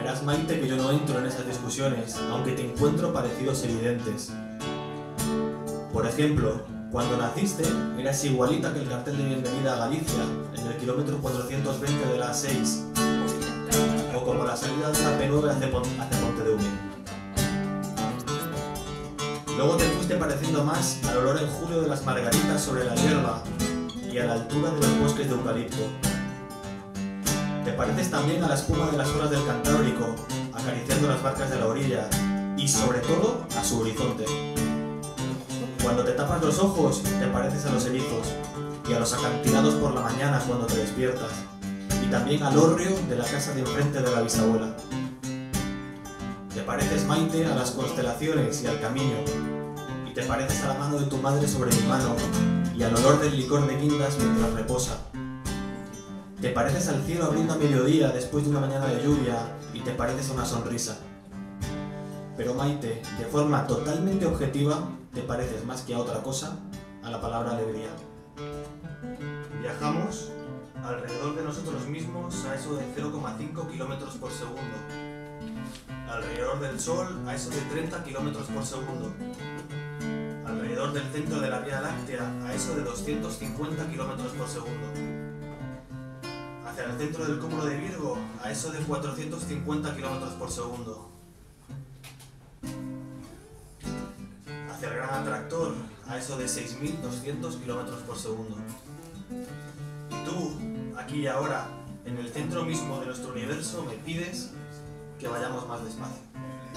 Verás, Maite, que yo no entro en esas discusiones, aunque te encuentro parecidos evidentes. Por ejemplo, cuando naciste, eras igualita que el cartel de bienvenida a Galicia, en el kilómetro 420 de la A6, o como la salida de la P9 hacia Pontedeume. Luego te fuiste pareciendo más al olor en julio de las margaritas sobre la hierba y a la altura de los bosques de eucalipto. Te pareces también a la espuma de las olas del Cantábrico, acariciando las barcas de la orilla, y sobre todo a su horizonte. Cuando te tapas los ojos, te pareces a los erizos, y a los acantilados por la mañana cuando te despiertas, y también al hórreo de la casa de enfrente de la bisabuela. Te pareces, Maite, a las constelaciones y al camino, y te pareces a la mano de tu madre sobre mi mano, y al olor del licor de guindas mientras reposa. Te pareces al cielo abriendo a mediodía después de una mañana de lluvia y te pareces a una sonrisa. Pero Maite, de forma totalmente objetiva, te pareces más que a otra cosa a la palabra alegría. Viajamos alrededor de nosotros mismos a eso de 0,5 kilómetros por segundo. Alrededor del Sol a eso de 30 kilómetros por segundo. Alrededor del centro de la Vía Láctea a eso de 250 kilómetros por segundo. Hacia el centro del cúmulo de Virgo a eso de 450 kilómetros por segundo. Hacia el gran atractor a eso de 6.200 kilómetros por segundo. Y tú, aquí y ahora, en el centro mismo de nuestro universo, me pides que vayamos más despacio.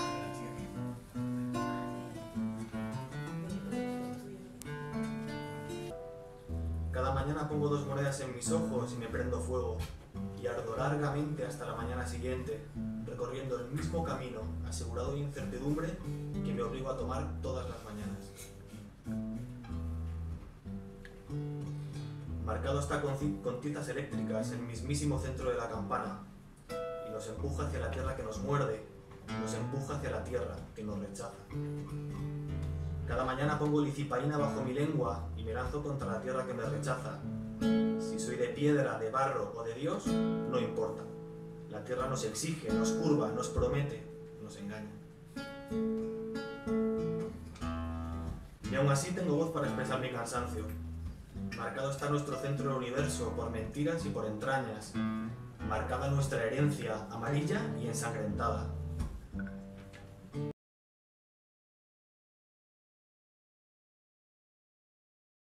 Cada mañana pongo 2 monedas en mis ojos y me prendo fuego, y ardo largamente hasta la mañana siguiente, recorriendo el mismo camino, asegurado de incertidumbre, que me obligo a tomar todas las mañanas. Marcado está con titas eléctricas el mismísimo centro de la campana, y nos empuja hacia la tierra que nos muerde, y nos empuja hacia la tierra que nos rechaza. Cada mañana pongo licipaína bajo mi lengua y me lanzo contra la tierra que me rechaza. Si soy de piedra, de barro o de Dios, no importa. La tierra nos exige, nos curva, nos promete, nos engaña. Y aún así tengo voz para expresar mi cansancio. Marcado está nuestro centro del universo por mentiras y por entrañas. Marcada nuestra herencia, amarilla y ensangrentada.